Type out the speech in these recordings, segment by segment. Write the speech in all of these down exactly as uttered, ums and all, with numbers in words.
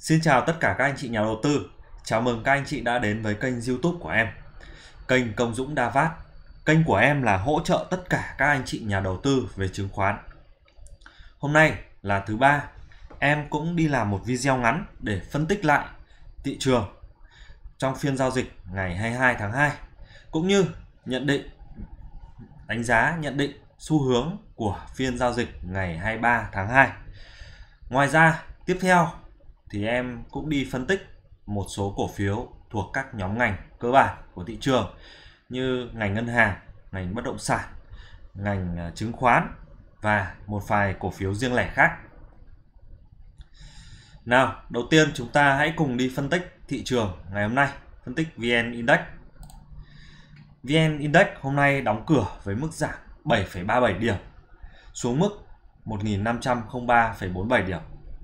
Xin chào tất cả các anh chị nhà đầu tư. Chào mừng các anh chị đã đến với kênh YouTube của em. Kênh Công Dũng Đa Vát. Kênh của em là hỗ trợ tất cả các anh chị nhà đầu tư về chứng khoán. Hôm nay là thứ ba, em cũng đi làm một video ngắn để phân tích lại thị trường trong phiên giao dịch ngày hai mươi hai tháng hai, cũng như nhận định, đánh giá, nhận định xu hướng của phiên giao dịch ngày hai mươi ba tháng hai. Ngoài ra, tiếp theo thì em cũng đi phân tích một số cổ phiếu thuộc các nhóm ngành cơ bản của thị trường như ngành ngân hàng, ngành bất động sản, ngành chứng khoán và một vài cổ phiếu riêng lẻ khác. Nào, đầu tiên chúng ta hãy cùng đi phân tích thị trường ngày hôm nay, phân tích vê en Index. vê en Index hôm nay đóng cửa với mức giảm bảy phẩy ba mươi bảy điểm xuống mức một nghìn năm trăm lẻ ba phẩy bốn mươi bảy điểm.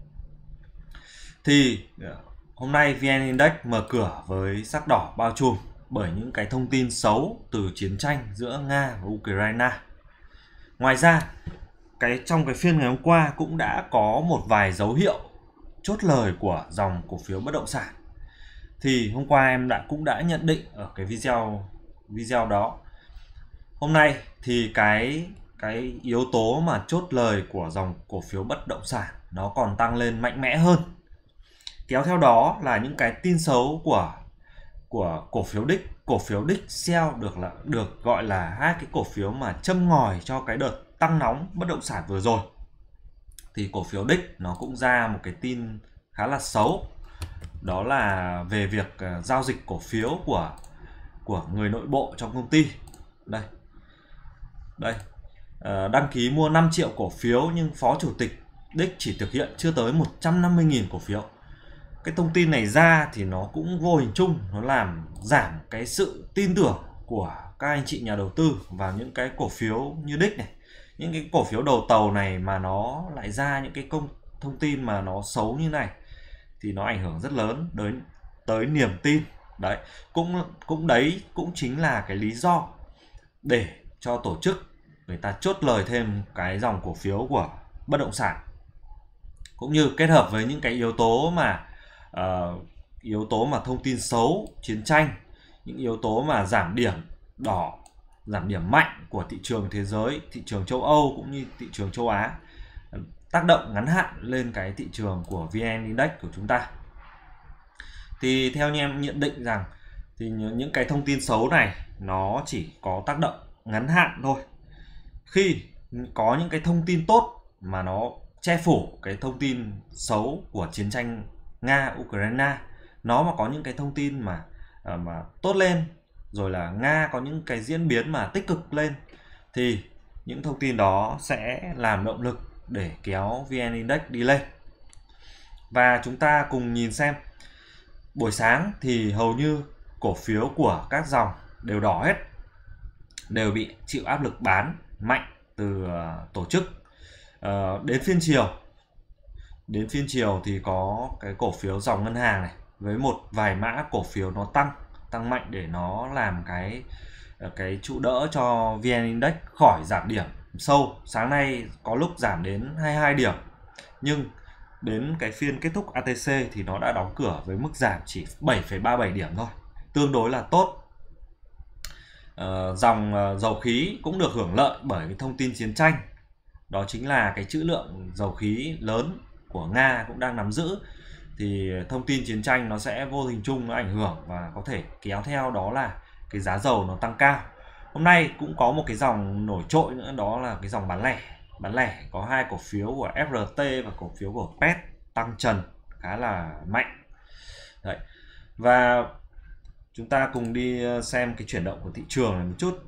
Thì hôm nay vê en Index mở cửa với sắc đỏ bao trùm bởi những cái thông tin xấu từ chiến tranh giữa Nga và Ukraine. Ngoài ra, cái trong cái phiên ngày hôm qua cũng đã có một vài dấu hiệu chốt lời của dòng cổ phiếu bất động sản. Thì hôm qua em đã cũng đã nhận định ở cái video video đó. Hôm nay thì cái cái yếu tố mà chốt lời của dòng cổ phiếu bất động sản nó còn tăng lên mạnh mẽ hơn. Kéo theo đó là những cái tin xấu của của cổ phiếu đích, cổ phiếu đích sell được là được gọi là hai cái cổ phiếu mà châm ngòi cho cái đợt tăng nóng bất động sản vừa rồi. Thì cổ phiếu đích nó cũng ra một cái tin khá là xấu, đó là về việc uh, giao dịch cổ phiếu của của người nội bộ trong công ty. Đây, đây uh, đăng ký mua năm triệu cổ phiếu nhưng phó chủ tịch đích chỉ thực hiện chưa tới một trăm năm mươi nghìn cổ phiếu. Cái thông tin này ra thì nó cũng vô hình chung nó làm giảm cái sự tin tưởng của các anh chị nhà đầu tư vào những cái cổ phiếu như đích này. Những cái cổ phiếu đầu tàu này mà nó lại ra những cái công thông tin mà nó xấu như này thì nó ảnh hưởng rất lớn đến tới niềm tin. Đấy, cũng cũng đấy cũng chính là cái lý do để cho tổ chức người ta chốt lời thêm cái dòng cổ phiếu của bất động sản, cũng như kết hợp với những cái yếu tố mà uh, yếu tố mà thông tin xấu, chiến tranh, những yếu tố mà giảm điểm đỏ, giảm điểm mạnh của thị trường thế giới, thị trường châu Âu cũng như thị trường châu Á, tác động ngắn hạn lên cái thị trường của vê en Index của chúng ta. Thì theo như em nhận định rằng thì những cái thông tin xấu này nó chỉ có tác động ngắn hạn thôi. Khi có những cái thông tin tốt mà nó che phủ cái thông tin xấu của chiến tranh Nga Ukraine, nó mà có những cái thông tin mà mà tốt lên, rồi là Nga có những cái diễn biến mà tích cực lên, thì những thông tin đó sẽ làm động lực để kéo vê en Index đi lên. Và chúng ta cùng nhìn xem, buổi sáng thì hầu như cổ phiếu của các dòng đều đỏ hết, đều bị chịu áp lực bán mạnh từ uh, tổ chức. Uh, đến phiên chiều đến phiên chiều thì có cái cổ phiếu dòng ngân hàng này với một vài mã cổ phiếu nó tăng tăng mạnh để nó làm cái cái trụ đỡ cho vê en Index khỏi giảm điểm sâu. Sáng nay có lúc giảm đến hai mươi hai điểm, nhưng đến cái phiên kết thúc a tê xê thì nó đã đóng cửa với mức giảm chỉ bảy phẩy ba mươi bảy điểm thôi, tương đối là tốt. Uh, dòng uh, dầu khí cũng được hưởng lợi bởi cái thông tin chiến tranh, đó chính là cái trữ lượng dầu khí lớn của Nga cũng đang nắm giữ. Thì thông tin chiến tranh nó sẽ vô hình chung nó ảnh hưởng và có thể kéo theo đó là cái giá dầu nó tăng cao. Hôm nay cũng có một cái dòng nổi trội nữa, đó là cái dòng bán lẻ. Bán lẻ có hai cổ phiếu của ép rờ tê và cổ phiếu của pê e tê tăng trần khá là mạnh. Đấy. Và chúng ta cùng đi xem cái chuyển động của thị trường này một chút.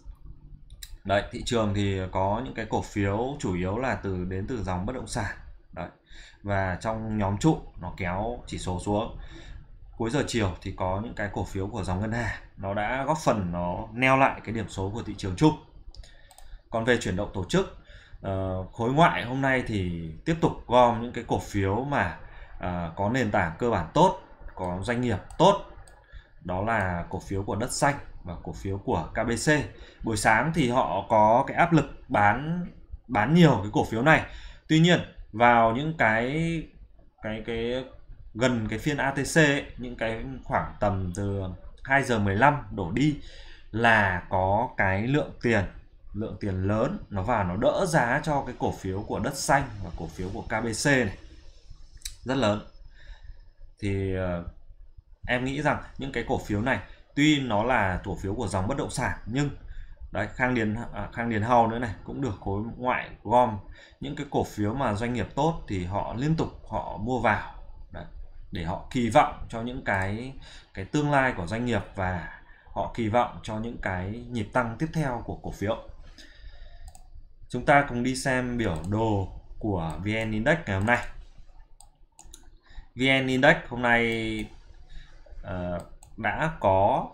Đấy, thị trường thì có những cái cổ phiếu chủ yếu là từ đến từ dòng bất động sản. Đấy. Và trong nhóm trụ nó kéo chỉ số xuống. Cuối giờ chiều thì có những cái cổ phiếu của dòng ngân hàng, nó đã góp phần nó neo lại cái điểm số của thị trường chung. Còn về chuyển động tổ chức, uh, khối ngoại hôm nay thì tiếp tục gom những cái cổ phiếu mà uh, có nền tảng cơ bản tốt, có doanh nghiệp tốt. Đó là cổ phiếu của Đất Xanh và cổ phiếu của ca bê xê. Buổi sáng thì họ có cái áp lực bán bán nhiều cái cổ phiếu này. Tuy nhiên vào những cái cái cái gần cái phiên a tê xê ấy, những cái khoảng tầm từ hai giờ mười lăm đổ đi là có cái lượng tiền lượng tiền lớn nó vào, nó đỡ giá cho cái cổ phiếu của Đất Xanh và cổ phiếu của ca bê xê này rất lớn. Thì uh, em nghĩ rằng những cái cổ phiếu này tuy nó là cổ phiếu của dòng bất động sản, nhưng đấy, Khang Điền à, Khang Điền Hào nữa này cũng được khối ngoại gom những cái cổ phiếu mà doanh nghiệp tốt thì họ liên tục họ mua vào đấy, để họ kỳ vọng cho những cái cái tương lai của doanh nghiệp và họ kỳ vọng cho những cái nhịp tăng tiếp theo của cổ phiếu. Chúng ta cùng đi xem biểu đồ của vê en Index ngày hôm nay. vê en Index hôm nay uh, đã có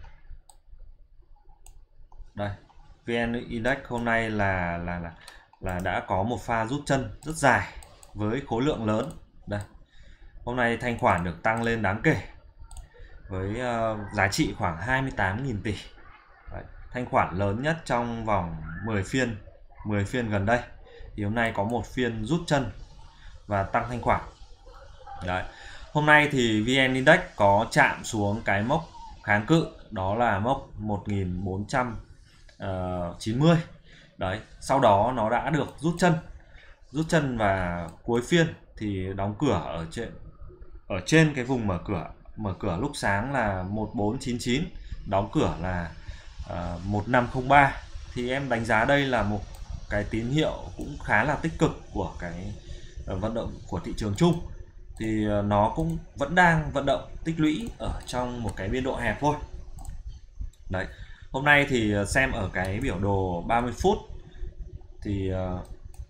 đây, vê en Index hôm nay là là là là đã có một pha rút chân rất dài với khối lượng lớn. Đây, hôm nay thanh khoản được tăng lên đáng kể với uh, giá trị khoảng hai mươi tám nghìn tỷ. Đấy, thanh khoản lớn nhất trong vòng mười phiên mười phiên gần đây. Thì hôm nay có một phiên rút chân và tăng thanh khoản. Đấy, hôm nay thì vê en Index có chạm xuống cái mốc kháng cự, đó là mốc một nghìn bốn trăm chín mươi. Đấy, sau đó nó đã được rút chân rút chân và cuối phiên thì đóng cửa ở trên ở trên cái vùng mở cửa mở cửa lúc sáng là một bốn chín chín, đóng cửa là uh, một năm không ba. Thì em đánh giá đây là một cái tín hiệu cũng khá là tích cực của cái uh, vận động của thị trường chung. Thì uh, nó cũng vẫn đang vận động tích lũy ở trong một cái biên độ hẹp thôi. Đấy, hôm nay thì xem ở cái biểu đồ ba mươi phút thì uh,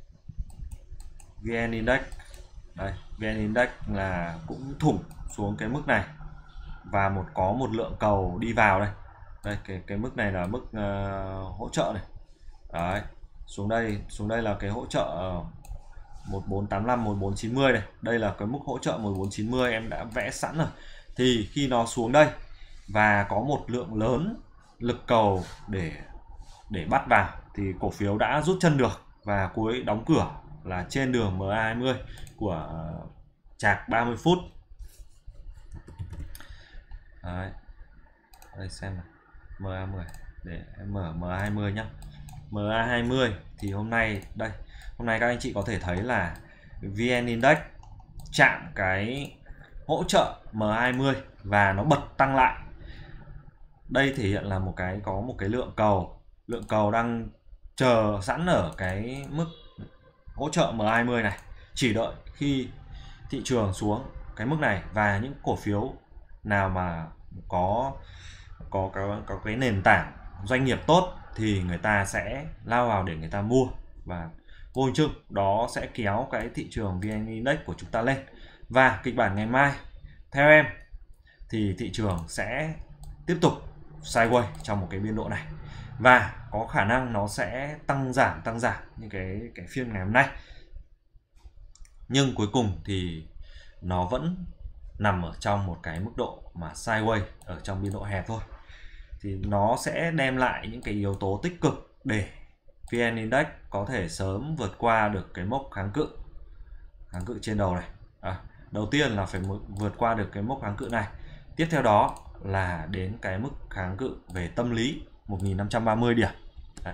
vê en Index đây, vê en Index là cũng thủng xuống cái mức này và một có một lượng cầu đi vào đây. Đây, cái cái mức này là mức uh, hỗ trợ này. Đấy, xuống đây xuống đây là cái hỗ trợ uh, một bốn tám lăm, một bốn chín mươi này. Đây là cái mức hỗ trợ một bốn chín mươi em đã vẽ sẵn rồi. Thì khi nó xuống đây và có một lượng lớn lực cầu để để bắt vào thì cổ phiếu đã rút chân được và cuối đóng cửa là trên đường em a hai mươi của chạc ba mươi phút. Đấy, đây xem nào, em a mười để em mở em a hai mươi nhé. em a hai mươi thì hôm nay đây hôm nay các anh chị có thể thấy là vê en Index chạm cái hỗ trợ em a hai mươi và nó bật tăng lại. Đây thể hiện là một cái có một cái lượng cầu lượng cầu đang chờ sẵn ở cái mức hỗ trợ em a hai mươi này, chỉ đợi khi thị trường xuống cái mức này và những cổ phiếu nào mà có có có, có cái nền tảng doanh nghiệp tốt thì người ta sẽ lao vào để người ta mua, và vô hình chung đó sẽ kéo cái thị trường vê en Index của chúng ta lên. Và kịch bản ngày mai theo em thì thị trường sẽ tiếp tục sideways trong một cái biên độ này và có khả năng nó sẽ tăng giảm tăng giảm như cái cái phiên ngày hôm nay, nhưng cuối cùng thì nó vẫn nằm ở trong một cái mức độ mà sideways ở trong biên độ hẹp thôi. Thì nó sẽ đem lại những cái yếu tố tích cực để vê en Index có thể sớm vượt qua được cái mốc kháng cự kháng cự trên đầu này. À, đầu tiên là phải vượt qua được cái mốc kháng cự này, tiếp theo đó là đến cái mức kháng cự về tâm lý một nghìn năm trăm ba mươi điểm. Đấy.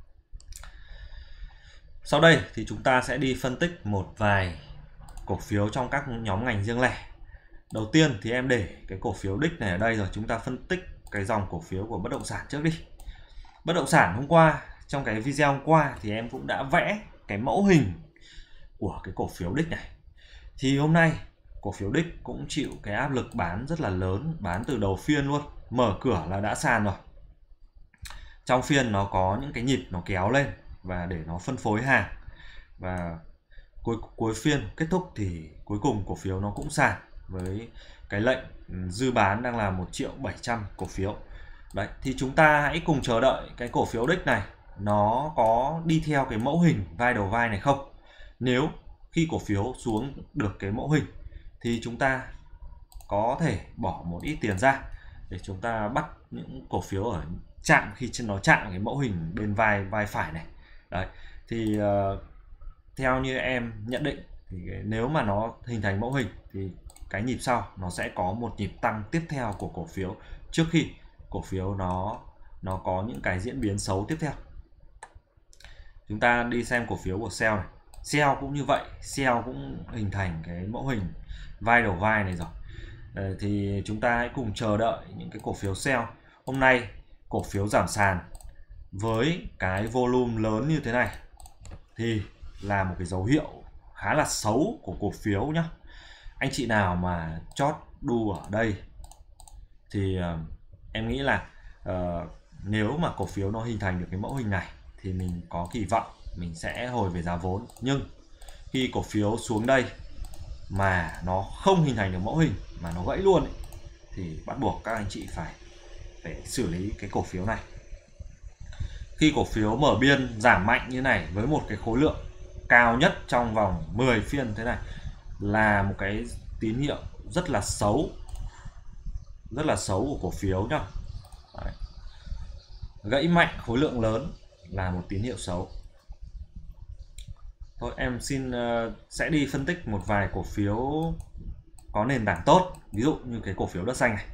Sau đây thì chúng ta sẽ đi phân tích một vài cổ phiếu trong các nhóm ngành riêng lẻ. Đầu tiên thì em để cái cổ phiếu đích này ở đây rồi, chúng ta phân tích cái dòng cổ phiếu của bất động sản trước đi. Bất động sản hôm qua, trong cái video hôm qua thì em cũng đã vẽ cái mẫu hình của cái cổ phiếu đích này. Thì hôm nay cổ phiếu đích cũng chịu cái áp lực bán rất là lớn, bán từ đầu phiên luôn, mở cửa là đã sàn rồi. Trong phiên nó có những cái nhịp nó kéo lên và để nó phân phối hàng, và cuối cuối phiên kết thúc thì cuối cùng cổ phiếu nó cũng sàn với cái lệnh dư bán đang là một triệu bảy trăm cổ phiếu. Đấy, thì chúng ta hãy cùng chờ đợi cái cổ phiếu đích này nó có đi theo cái mẫu hình vai đầu vai này không. Nếu khi cổ phiếu xuống được cái mẫu hình thì chúng ta có thể bỏ một ít tiền ra để chúng ta bắt những cổ phiếu ở chạm khi trên nó chạm cái mẫu hình bên vai vai phải này. Đấy, thì uh, theo như em nhận định thì nếu mà nó hình thành mẫu hình thì cái nhịp sau nó sẽ có một nhịp tăng tiếp theo của cổ phiếu trước khi cổ phiếu nó nó có những cái diễn biến xấu tiếp theo. Chúng ta đi xem cổ phiếu của Shell này. Shell cũng như vậy, Shell cũng hình thành cái mẫu hình vai đầu vai này rồi. Đấy, thì chúng ta hãy cùng chờ đợi những cái cổ phiếu Shell. Hôm nay cổ phiếu giảm sàn với cái volume lớn như thế này thì là một cái dấu hiệu khá là xấu của cổ phiếu nhá. Anh chị nào mà chót đu ở đây thì uh, em nghĩ là uh, nếu mà cổ phiếu nó hình thành được cái mẫu hình này thì mình có kỳ vọng mình sẽ hồi về giá vốn. Nhưng khi cổ phiếu xuống đây mà nó không hình thành được mẫu hình mà nó gãy luôn ấy, thì bắt buộc các anh chị phải phải xử lý cái cổ phiếu này. Khi cổ phiếu mở biên giảm mạnh như này với một cái khối lượng cao nhất trong vòng mười phiên thế này là một cái tín hiệu rất là xấu, rất là xấu của cổ phiếu nhá. Đấy. Gãy mạnh khối lượng lớn là một tín hiệu xấu. Thôi em xin uh, sẽ đi phân tích một vài cổ phiếu có nền tảng tốt, ví dụ như cái cổ phiếu đất xanh này.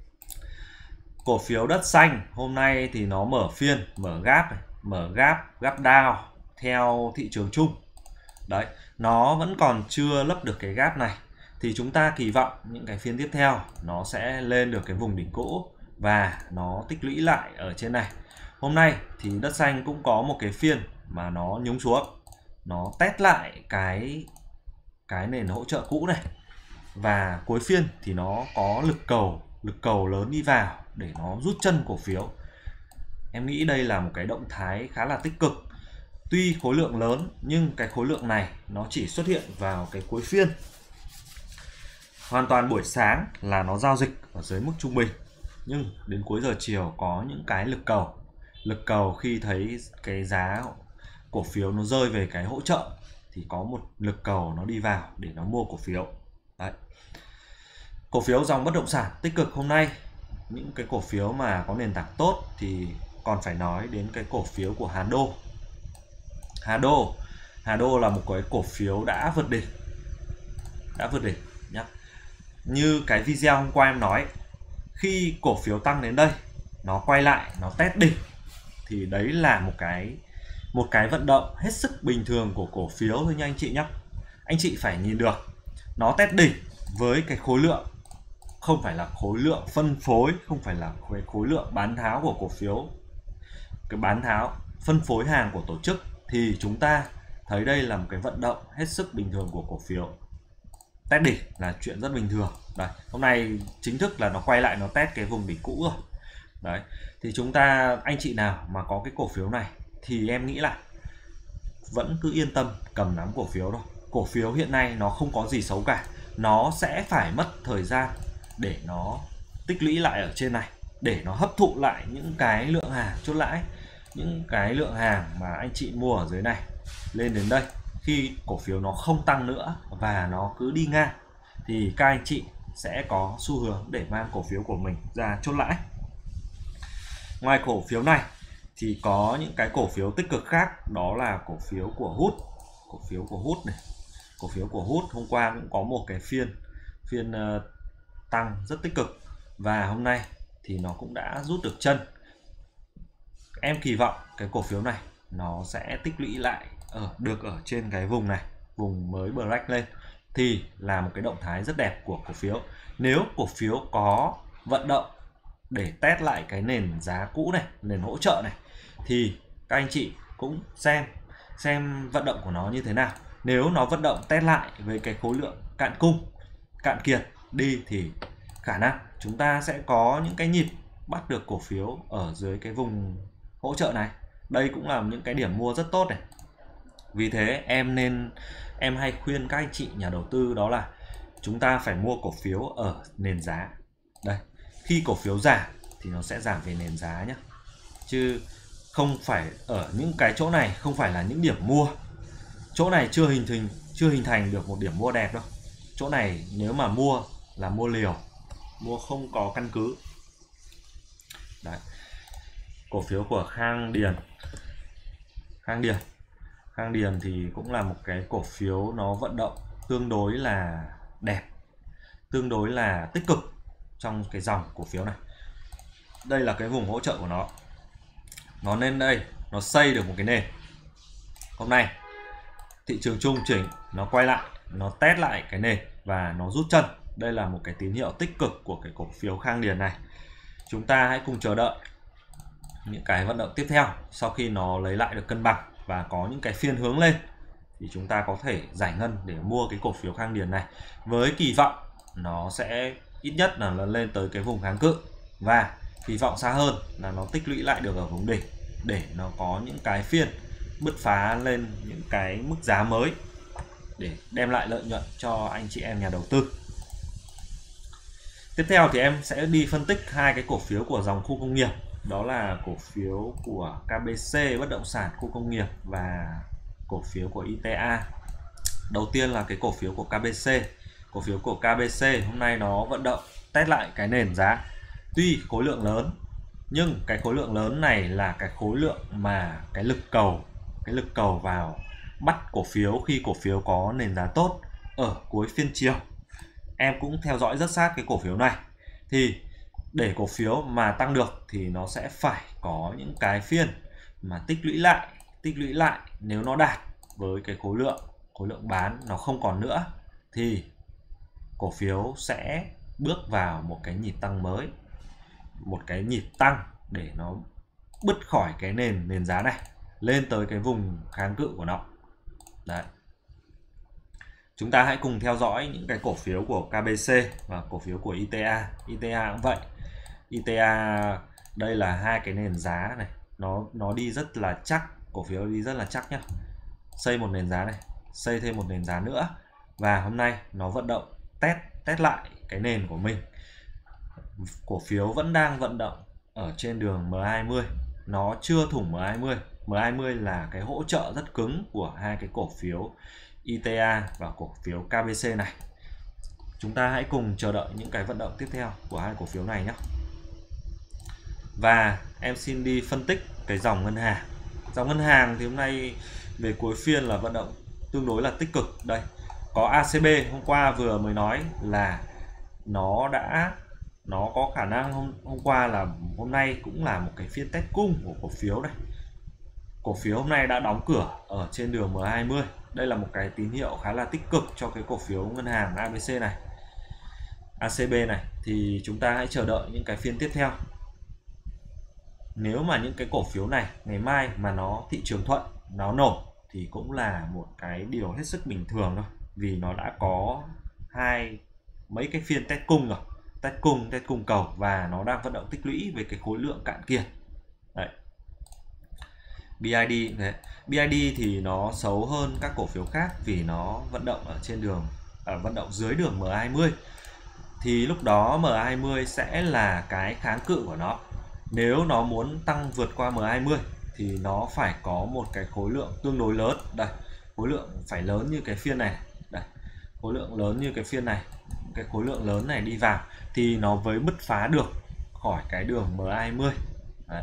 Cổ phiếu đất xanh hôm nay thì nó mở phiên, mở gap này, mở gap, gap down theo thị trường chung. Đấy, nó vẫn còn chưa lấp được cái gap này thì chúng ta kỳ vọng những cái phiên tiếp theo nó sẽ lên được cái vùng đỉnh cũ và nó tích lũy lại ở trên này. Hôm nay thì đất xanh cũng có một cái phiên mà nó nhúng xuống, nó test lại cái cái nền hỗ trợ cũ này và cuối phiên thì nó có lực cầu lực cầu lớn đi vào để nó rút chân cổ phiếu. Em nghĩ đây là một cái động thái khá là tích cực. Tuy khối lượng lớn nhưng cái khối lượng này nó chỉ xuất hiện vào cái cuối phiên. Hoàn toàn buổi sáng là nó giao dịch ở dưới mức trung bình, nhưng đến cuối giờ chiều có những cái lực cầu. Lực cầu khi thấy cái giá cổ phiếu nó rơi về cái hỗ trợ thì có một lực cầu nó đi vào để nó mua cổ phiếu. Đấy. Cổ phiếu dòng bất động sản tích cực hôm nay, những cái cổ phiếu mà có nền tảng tốt thì còn phải nói đến cái cổ phiếu của Hà Đô. Hà Đô, Hà Đô là một cái cổ phiếu đã vượt đỉnh, đã vượt đỉnh nhá. Như cái video hôm qua em nói, khi cổ phiếu tăng đến đây, nó quay lại, nó test đỉnh thì đấy là một cái một cái vận động hết sức bình thường của cổ phiếu thôi nha anh chị nhé. Anh chị phải nhìn được nó test đỉnh với cái khối lượng, không phải là khối lượng phân phối, không phải là cái khối lượng bán tháo của cổ phiếu, cái bán tháo phân phối hàng của tổ chức, thì chúng ta thấy đây là một cái vận động hết sức bình thường của cổ phiếu. Test đỉnh là chuyện rất bình thường. Đấy, hôm nay chính thức là nó quay lại, nó test cái vùng đỉnh cũ rồi. Đấy, thì chúng ta, anh chị nào mà có cái cổ phiếu này thì em nghĩ là vẫn cứ yên tâm cầm nắm cổ phiếu thôi. Cổ phiếu hiện nay nó không có gì xấu cả, nó sẽ phải mất thời gian để nó tích lũy lại ở trên này, để nó hấp thụ lại những cái lượng hàng chốt lãi, những cái lượng hàng mà anh chị mua ở dưới này lên đến đây. Khi cổ phiếu nó không tăng nữa và nó cứ đi ngang thì các anh chị sẽ có xu hướng để mang cổ phiếu của mình ra chốt lãi. Ngoài cổ phiếu này thì có những cái cổ phiếu tích cực khác, đó là cổ phiếu của Hút. Cổ phiếu của Hút này, cổ phiếu của Hút hôm qua cũng có một cái phiên phiên uh, tăng rất tích cực và hôm nay thì nó cũng đã rút được chân. Em kỳ vọng cái cổ phiếu này nó sẽ tích lũy lại ở được ở trên cái vùng này, vùng mới break lên thì là một cái động thái rất đẹp của cổ phiếu. Nếu cổ phiếu có vận động để test lại cái nền giá cũ này, nền hỗ trợ này, thì các anh chị cũng xem xem vận động của nó như thế nào. Nếu nó vận động test lại với cái khối lượng cạn cung, cạn kiệt đi thì khả năng chúng ta sẽ có những cái nhịp bắt được cổ phiếu ở dưới cái vùng hỗ trợ này. Đây cũng là những cái điểm mua rất tốt này. Vì thế em nên em hay khuyên các anh chị nhà đầu tư đó là chúng ta phải mua cổ phiếu ở nền giá. Đây, khi cổ phiếu giảm thì nó sẽ giảm về nền giá nhé, chứ không phải ở những cái chỗ này không phải là những điểm mua. Chỗ này chưa hình thành chưa hình thành được một điểm mua đẹp đâu. Chỗ này nếu mà mua là mua liều, mua không có căn cứ. Đấy. Cổ phiếu của Khang Điền. Khang Điền. Khang Điền thì cũng là một cái cổ phiếu nó vận động tương đối là đẹp. tương đối là tích cực trong cái dòng cổ phiếu này. Đây là cái vùng hỗ trợ của nó. Nó lên đây, nó xây được một cái nền. Hôm nay thị trường chung chỉnh, nó quay lại, nó test lại cái nền và nó rút chân. Đây là một cái tín hiệu tích cực của cái cổ phiếu Khang Điền này. Chúng ta hãy cùng chờ đợi những cái vận động tiếp theo. Sau khi nó lấy lại được cân bằng và có những cái phiên hướng lên thì chúng ta có thể giải ngân để mua cái cổ phiếu Khang Điền này, với kỳ vọng nó sẽ ít nhất là nó lên tới cái vùng kháng cự, và kỳ vọng xa hơn là nó tích lũy lại được ở vùng đỉnh để nó có những cái phiên bứt phá lên những cái mức giá mới để đem lại lợi nhuận cho anh chị em nhà đầu tư. Tiếp theo thì em sẽ đi phân tích hai cái cổ phiếu của dòng khu công nghiệp, đó là cổ phiếu của ca bê xê bất động sản khu công nghiệp và cổ phiếu của i tê a. Đầu tiên là cái cổ phiếu của ca bê xê. Cổ phiếu của ca bê xê hôm nay nó vận động test lại cái nền giá. Tuy khối lượng lớn nhưng cái khối lượng lớn này là cái khối lượng mà cái lực cầu cái lực cầu vào bắt cổ phiếu khi cổ phiếu có nền giá tốt ở cuối phiên chiều. Em cũng theo dõi rất sát cái cổ phiếu này. Thì để cổ phiếu mà tăng được thì nó sẽ phải có những cái phiên mà tích lũy lại, tích lũy lại nếu nó đạt với cái khối lượng khối lượng bán nó không còn nữa thì cổ phiếu sẽ bước vào một cái nhịp tăng mới, một cái nhịp tăng để nó bứt khỏi cái nền nền giá này lên tới cái vùng kháng cự của nó. Đấy. Chúng ta hãy cùng theo dõi những cái cổ phiếu của ca bê xê và cổ phiếu của i tê a. i tê a cũng vậy. i tê a đây là hai cái nền giá này, nó nó đi rất là chắc, cổ phiếu đi rất là chắc nhá. Xây một nền giá này, xây thêm một nền giá nữa, và hôm nay nó vận động test test lại cái nền của mình. Cổ phiếu vẫn đang vận động ở trên đường em hai mươi, nó chưa thủng em hai mươi. em hai mươi là cái hỗ trợ rất cứng của hai cái cổ phiếu i tê a và cổ phiếu ca bê xê này. Chúng ta hãy cùng chờ đợi những cái vận động tiếp theo của hai cổ phiếu này nhé. Và em xin đi phân tích cái dòng ngân hàng. Dòng ngân hàng thì hôm nay về cuối phiên là vận động tương đối là tích cực. Đây, có a xê bê hôm qua vừa mới nói là nó đã nó có khả năng hôm, hôm qua là hôm nay cũng là một cái phiên test cung của cổ phiếu này. Cổ phiếu hôm nay đã đóng cửa ở trên đường em hai mươi. Đây là một cái tín hiệu khá là tích cực cho cái cổ phiếu ngân hàng a bê xê này, a xê bê này. Thì chúng ta hãy chờ đợi những cái phiên tiếp theo. Nếu mà những cái cổ phiếu này ngày mai mà nó thị trường thuận, nó nổ thì cũng là một cái điều hết sức bình thường thôi, vì nó đã có hai mấy cái phiên test cung rồi, test cung, test cung cầu, và nó đang vận động tích lũy về cái khối lượng cạn kiệt. Đấy. bê i đê đấy. bê i đê thì nó xấu hơn các cổ phiếu khác vì nó vận động ở trên đường ở vận động dưới đường em hai mươi. Thì lúc đó em hai mươi sẽ là cái kháng cự của nó. Nếu nó muốn tăng vượt qua em hai mươi thì nó phải có một cái khối lượng tương đối lớn. Đây, khối lượng phải lớn như cái phiên này. Đây, khối lượng lớn như cái phiên này. Cái khối lượng lớn này đi vào thì nó mới bứt phá được khỏi cái đường em hai mươi. Đấy.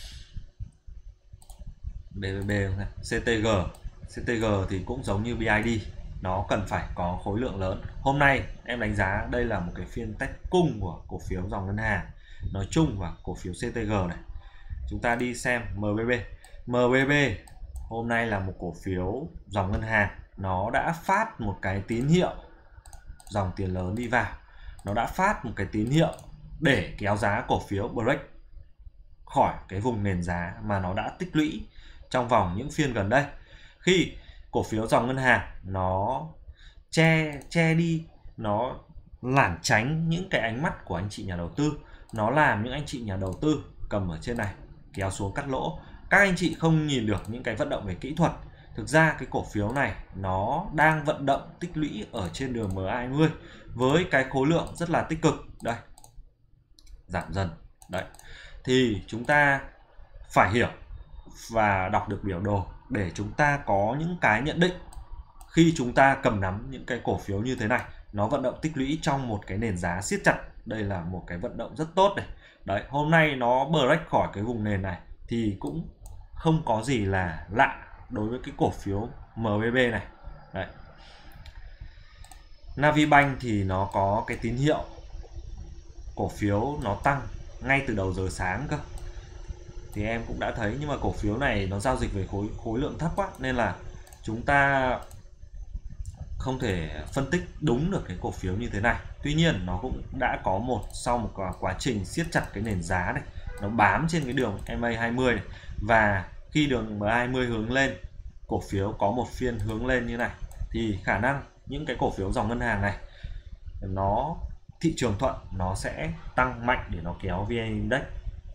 bê vê bê, xê tê giê. xê tê giê thì cũng giống như bê i đê, nó cần phải có khối lượng lớn. Hôm nay em đánh giá đây là một cái phiên test cung của cổ phiếu dòng ngân hàng nói chung và cổ phiếu xê tê giê này. Chúng ta đi xem em bê bê. em bê bê hôm nay là một cổ phiếu dòng ngân hàng, nó đã phát một cái tín hiệu dòng tiền lớn đi vào, nó đã phát một cái tín hiệu để kéo giá cổ phiếu break khỏi cái vùng nền giá mà nó đã tích lũy trong vòng những phiên gần đây. Khi cổ phiếu dòng ngân hàng nó che che đi, nó lảng tránh những cái ánh mắt của anh chị nhà đầu tư, nó làm những anh chị nhà đầu tư cầm ở trên này kéo xuống cắt lỗ. Các anh chị không nhìn được những cái vận động về kỹ thuật. Thực ra cái cổ phiếu này nó đang vận động tích lũy ở trên đường em hai mươi với cái khối lượng rất là tích cực. Đây, giảm dần. Đấy, thì chúng ta phải hiểu và đọc được biểu đồ để chúng ta có những cái nhận định khi chúng ta cầm nắm những cái cổ phiếu như thế này. Nó vận động tích lũy trong một cái nền giá siết chặt. Đây là một cái vận động rất tốt này. Đấy, hôm nay nó break khỏi cái vùng nền này thì cũng không có gì là lạ đối với cái cổ phiếu em bê bê này. Đấy. Navibank thì nó có cái tín hiệu cổ phiếu nó tăng ngay từ đầu giờ sáng cơ, thì em cũng đã thấy, nhưng mà cổ phiếu này nó giao dịch với khối khối lượng thấp quá nên là chúng ta không thể phân tích đúng được cái cổ phiếu như thế này. Tuy nhiên nó cũng đã có một sau một quá, quá trình siết chặt cái nền giá này, nó bám trên cái đường em a hai mươi này, và khi đường em a hai mươi hướng lên, cổ phiếu có một phiên hướng lên như này, thì khả năng những cái cổ phiếu dòng ngân hàng này nó thị trường thuận, nó sẽ tăng mạnh để nó kéo vê en Index.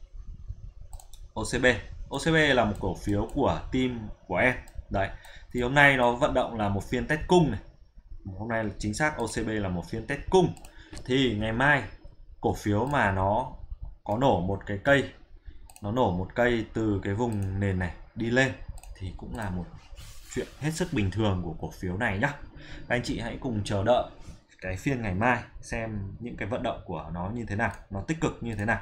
ô xê bê ô xê bê là một cổ phiếu của team của em đấy, thì hôm nay nó vận động là một phiên test cung này, hôm nay chính xác ô xê bê là một phiên test cung, thì ngày mai cổ phiếu mà nó có nổ một cái cây, nó nổ một cây từ cái vùng nền này đi lên thì cũng là một chuyện hết sức bình thường của cổ phiếu này nhá. Các anh chị hãy cùng chờ đợi cái phiên ngày mai xem những cái vận động của nó như thế nào, nó tích cực như thế nào.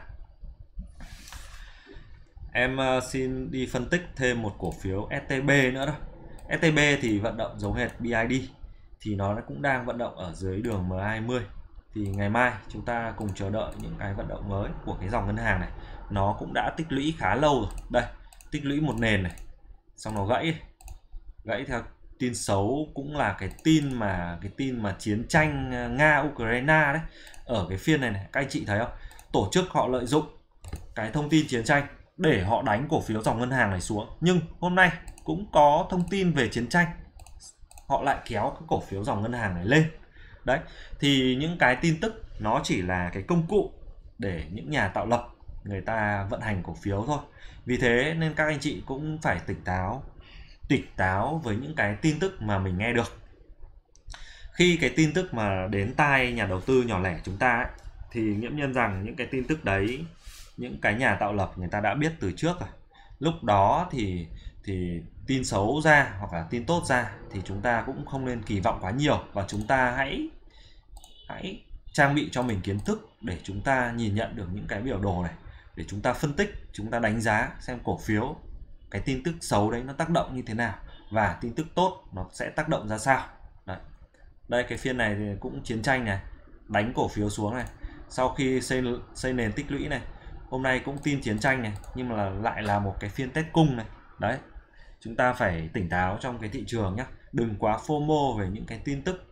Em xin đi phân tích thêm một cổ phiếu ét tê bê nữa đó. ét tê bê thì vận động giống hệt bê i đê, thì nó cũng đang vận động ở dưới đường em a hai mươi. Thì ngày mai chúng ta cùng chờ đợi những cái vận động mới của cái dòng ngân hàng này. Nó cũng đã tích lũy khá lâu rồi. Đây, tích lũy một nền này, xong nó gãy. Gãy theo tin xấu, cũng là cái tin mà cái tin mà chiến tranh Nga Ukraine đấy. Ở cái phiên này này, các anh chị thấy không? Tổ chức họ lợi dụng cái thông tin chiến tranh để họ đánh cổ phiếu dòng ngân hàng này xuống. Nhưng hôm nay cũng có thông tin về chiến tranh, họ lại kéo cái cổ phiếu dòng ngân hàng này lên. Đấy, thì những cái tin tức nó chỉ là cái công cụ để những nhà tạo lập người ta vận hành cổ phiếu thôi. Vì thế nên các anh chị cũng phải tỉnh táo, tỉnh táo với những cái tin tức mà mình nghe được. Khi cái tin tức mà đến tai nhà đầu tư nhỏ lẻ chúng ta ấy, thì nghiễm nhiên rằng những cái tin tức đấy, những cái nhà tạo lập người ta đã biết từ trước rồi. Lúc đó thì thì tin xấu ra hoặc là tin tốt ra thì chúng ta cũng không nên kỳ vọng quá nhiều, và chúng ta hãy hãy trang bị cho mình kiến thức để chúng ta nhìn nhận được những cái biểu đồ này, để chúng ta phân tích, chúng ta đánh giá xem cổ phiếu cái tin tức xấu đấy nó tác động như thế nào và tin tức tốt nó sẽ tác động ra sao. Đấy, đây cái phiên này thì cũng chiến tranh này, đánh cổ phiếu xuống này, sau khi xây xây nền tích lũy này, hôm nay cũng tin chiến tranh này, nhưng mà là, lại là một cái phiên test cung này. Đấy, chúng ta phải tỉnh táo trong cái thị trường nhé, đừng quá FOMO về những cái tin tức.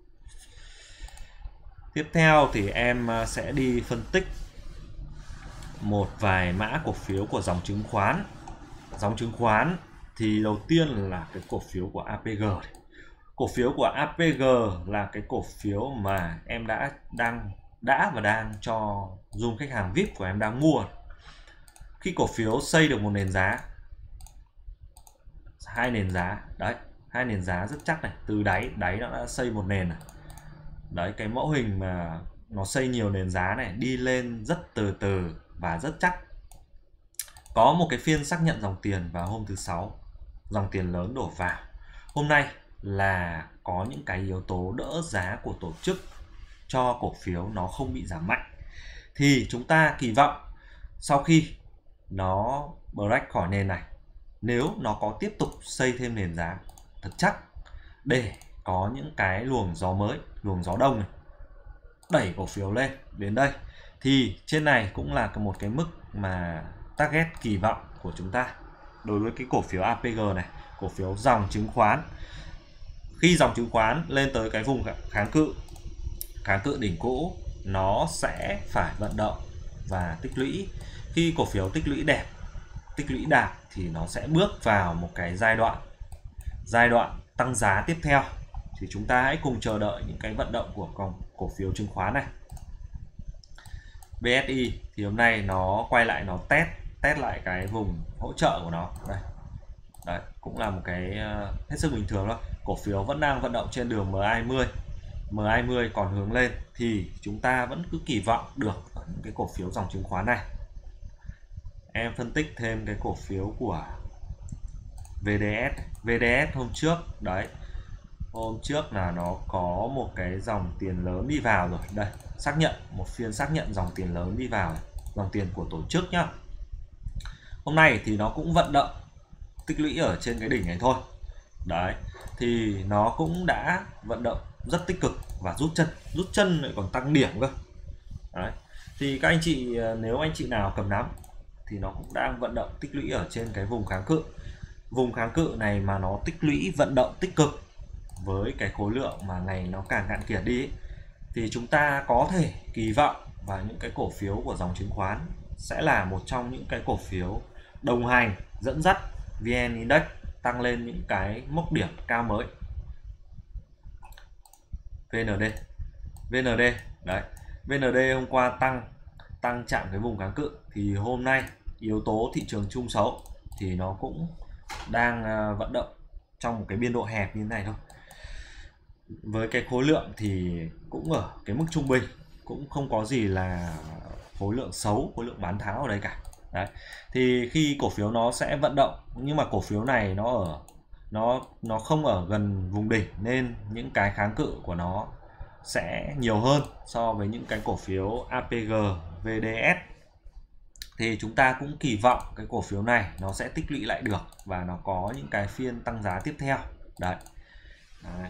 Tiếp theo thì em sẽ đi phân tích một vài mã cổ phiếu của dòng chứng khoán. Dòng chứng khoán thì đầu tiên là cái cổ phiếu của a pê giê này. Cổ phiếu của a pê giê là cái cổ phiếu mà em đã đang đã và đang cho zoom khách hàng vê i pê của em đang mua. Khi cổ phiếu xây được một nền giá, hai nền giá, đấy, hai nền giá rất chắc này, từ đáy đáy nó đã xây một nền này. Đấy, cái mẫu hình mà nó xây nhiều nền giá này, đi lên rất từ từ và rất chắc. Có một cái phiên xác nhận dòng tiền vào hôm thứ sáu, dòng tiền lớn đổ vào. Hôm nay là có những cái yếu tố đỡ giá của tổ chức cho cổ phiếu nó không bị giảm mạnh. Thì chúng ta kỳ vọng sau khi nó break khỏi nền này, nếu nó có tiếp tục xây thêm nền giá thật chắc để có những cái luồng gió mới, luồng gió đông này, đẩy cổ phiếu lên đến đây, thì trên này cũng là một cái mức mà target kỳ vọng của chúng ta đối với cái cổ phiếu a pê giê này, cổ phiếu dòng chứng khoán. Khi dòng chứng khoán lên tới cái vùng kháng cự, kháng cự đỉnh cũ, nó sẽ phải vận động và tích lũy. Khi cổ phiếu tích lũy đẹp, tích lũy đạt thì nó sẽ bước vào một cái giai đoạn giai đoạn tăng giá tiếp theo. Thì chúng ta hãy cùng chờ đợi những cái vận động của cổ phiếu chứng khoán này. bê ét i thì hôm nay nó quay lại, nó test test lại cái vùng hỗ trợ của nó đây. Đấy, cũng là một cái uh, hết sức bình thường thôi. Cổ phiếu vẫn đang vận động trên đường em a hai mươi, em a hai mươi còn hướng lên thì chúng ta vẫn cứ kỳ vọng được ở những cái cổ phiếu dòng chứng khoán này. Em phân tích thêm cái cổ phiếu của vê đê ét. vê đê ét hôm trước đấy, hôm trước là nó có một cái dòng tiền lớn đi vào rồi. Đây, xác nhận một phiên xác nhận dòng tiền lớn đi vào, dòng tiền của tổ chức nhá. Hôm nay thì nó cũng vận động tích lũy ở trên cái đỉnh này thôi. Đấy, thì nó cũng đã vận động rất tích cực và rút chân, rút chân lại còn tăng điểm cơ. Đấy. Thì các anh chị nếu anh chị nào cầm nắm thì nó cũng đang vận động tích lũy ở trên cái vùng kháng cự. Vùng kháng cự này mà nó tích lũy vận động tích cực với cái khối lượng mà ngày nó càng cạn kiệt đi ấy, thì chúng ta có thể kỳ vọng vào những cái cổ phiếu của dòng chứng khoán sẽ là một trong những cái cổ phiếu đồng hành dẫn dắt vê en Index tăng lên những cái mốc điểm cao mới. vê en đê vê en đê đấy, vê en đê hôm qua tăng tăng chạm cái vùng kháng cự, thì hôm nay yếu tố thị trường chung xấu thì nó cũng đang vận động trong một cái biên độ hẹp như thế này thôi. Với cái khối lượng thì cũng ở cái mức trung bình, cũng không có gì là khối lượng xấu, khối lượng bán tháo ở đây cả. Đấy. Thì khi cổ phiếu nó sẽ vận động, nhưng mà cổ phiếu này nó ở nó nó không ở gần vùng đỉnh, nên những cái kháng cự của nó sẽ nhiều hơn so với những cái cổ phiếu a pê giê, vê đê ét. Thì chúng ta cũng kỳ vọng cái cổ phiếu này nó sẽ tích lũy lại được và nó có những cái phiên tăng giá tiếp theo. Đấy. Đấy.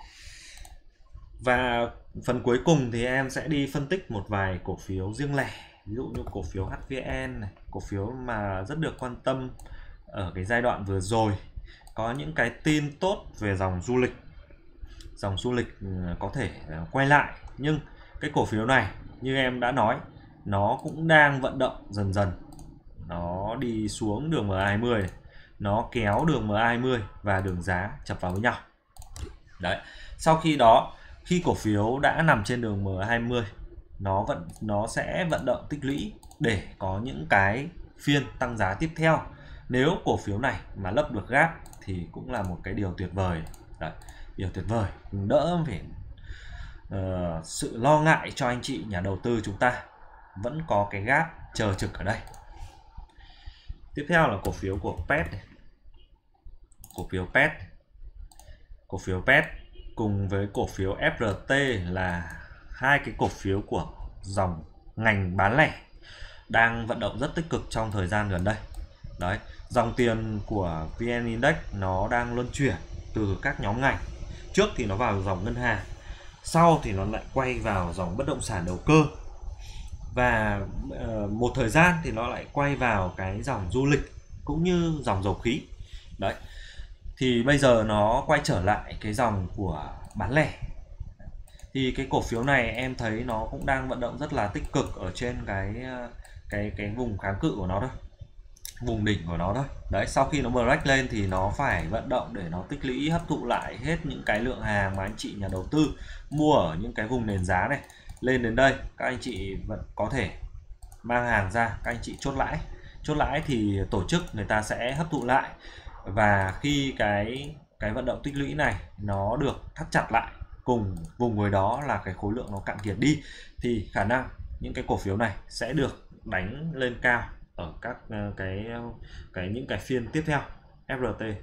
Và phần cuối cùng thì em sẽ đi phân tích một vài cổ phiếu riêng lẻ, ví dụ như cổ phiếu hát vê en này, cổ phiếu mà rất được quan tâm ở cái giai đoạn vừa rồi, có những cái tin tốt về dòng du lịch. Dòng du lịch có thể quay lại, nhưng cái cổ phiếu này như em đã nói, nó cũng đang vận động dần dần. Nó đi xuống đường em hai mươi này, nó kéo đường em hai mươi và đường giá chập vào với nhau. Đấy. Sau khi đó, khi cổ phiếu đã nằm trên đường em hai mươi, nó vẫn nó sẽ vận động tích lũy để có những cái phiên tăng giá tiếp theo. Nếu cổ phiếu này mà lấp được gap thì cũng là một cái điều tuyệt vời. Đấy, điều tuyệt vời, đỡ phải uh, sự lo ngại cho anh chị nhà đầu tư chúng ta. Vẫn có cái gap chờ trực ở đây. Tiếp theo là cổ phiếu của pê e tê này. Cổ phiếu pê e tê Cổ phiếu pê e tê cùng với cổ phiếu ép rờ tê là hai cái cổ phiếu của dòng ngành bán lẻ đang vận động rất tích cực trong thời gian gần đây. Đấy, dòng tiền của vê en Index nó đang luân chuyển từ các nhóm ngành. Trước thì nó vào dòng ngân hàng, sau thì nó lại quay vào dòng bất động sản đầu cơ, và uh, một thời gian thì nó lại quay vào cái dòng du lịch cũng như dòng dầu khí. Đấy, thì bây giờ nó quay trở lại cái dòng của bán lẻ. Thì cái cổ phiếu này em thấy nó cũng đang vận động rất là tích cực ở trên cái cái cái vùng kháng cự của nó thôi, vùng đỉnh của nó thôi. Đấy, sau khi nó break lên thì nó phải vận động để nó tích lũy hấp thụ lại hết những cái lượng hàng mà anh chị nhà đầu tư mua ở những cái vùng nền giá này. Lên đến đây các anh chị vẫn có thể mang hàng ra, các anh chị chốt lãi. Chốt lãi thì tổ chức người ta sẽ hấp thụ lại, và khi cái cái vận động tích lũy này nó được thắt chặt lại cùng vùng với đó là cái khối lượng nó cạn kiệt đi, thì khả năng những cái cổ phiếu này sẽ được đánh lên cao ở các cái cái những cái phiên tiếp theo. ép rờ tê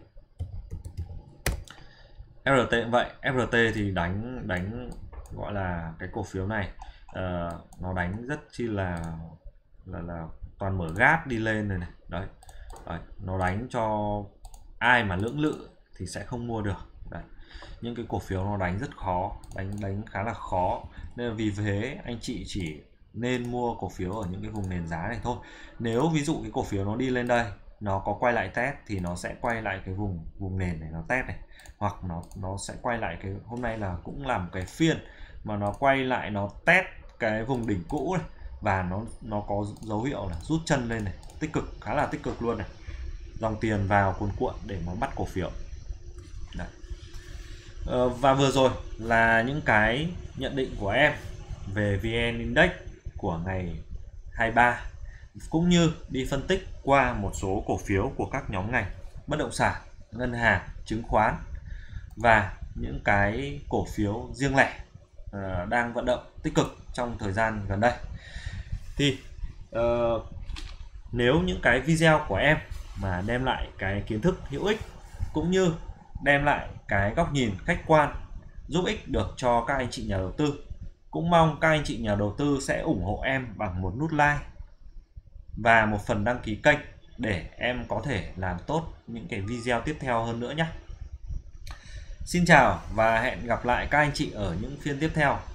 ép rờ tê cũng vậy. ép rờ tê thì đánh đánh gọi là cái cổ phiếu này uh, nó đánh rất chi là là là toàn mở gap đi lên này, này. Đấy. Đấy, nó đánh cho ai mà lưỡng lự thì sẽ không mua được. Đấy. Những cái cổ phiếu nó đánh rất khó, đánh đánh khá là khó, nên vì thế anh chị chỉ nên mua cổ phiếu ở những cái vùng nền giá này thôi. Nếu ví dụ cái cổ phiếu nó đi lên đây, nó có quay lại test thì nó sẽ quay lại cái vùng vùng nền này nó test này, hoặc nó nó sẽ quay lại cái hôm nay là cũng làm cái phiên mà nó quay lại nó test cái vùng đỉnh cũ này, và nó nó có dấu hiệu là rút chân lên này, tích cực, khá là tích cực luôn này. Dòng tiền vào cuồn cuộn để mà bắt cổ phiếu. Đấy. Ờ, và vừa rồi là những cái nhận định của em về vê en Index của ngày hai mươi ba, cũng như đi phân tích qua một số cổ phiếu của các nhóm ngành bất động sản, ngân hàng, chứng khoán và những cái cổ phiếu riêng lẻ uh, đang vận động tích cực trong thời gian gần đây. Thì uh, nếu những cái video của em mà đem lại cái kiến thức hữu ích cũng như đem lại cái góc nhìn khách quan giúp ích được cho các anh chị nhà đầu tư, cũng mong các anh chị nhà đầu tư sẽ ủng hộ em bằng một nút like và một phần đăng ký kênh để em có thể làm tốt những cái video tiếp theo hơn nữa nhé. Xin chào và hẹn gặp lại các anh chị ở những phiên tiếp theo.